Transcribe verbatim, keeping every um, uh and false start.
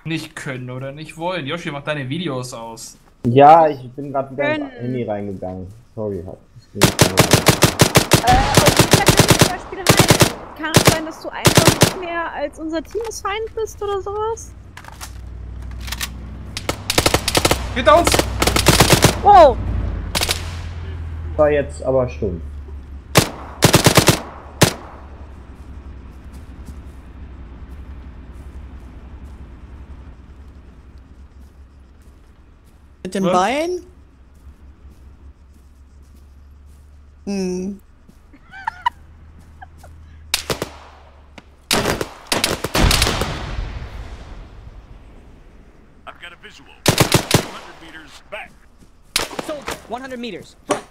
Nicht können oder nicht wollen. Joshi, mach deine Videos aus. Ja, ich bin gerade wieder ins Können. Handy reingegangen. Sorry, hat. Das ging nicht mehr. Äh, und wie gesagt, wenn du zum Beispiel heilen, kann es sein, dass du einfach nicht mehr als unser Teamesfeind bist oder sowas? Hinter uns! Wow! War jetzt aber stumpf. Mit dem Was? Bein? Hm. I've got a visual. two hundred meters back. Soldier, one hundred meters. Front.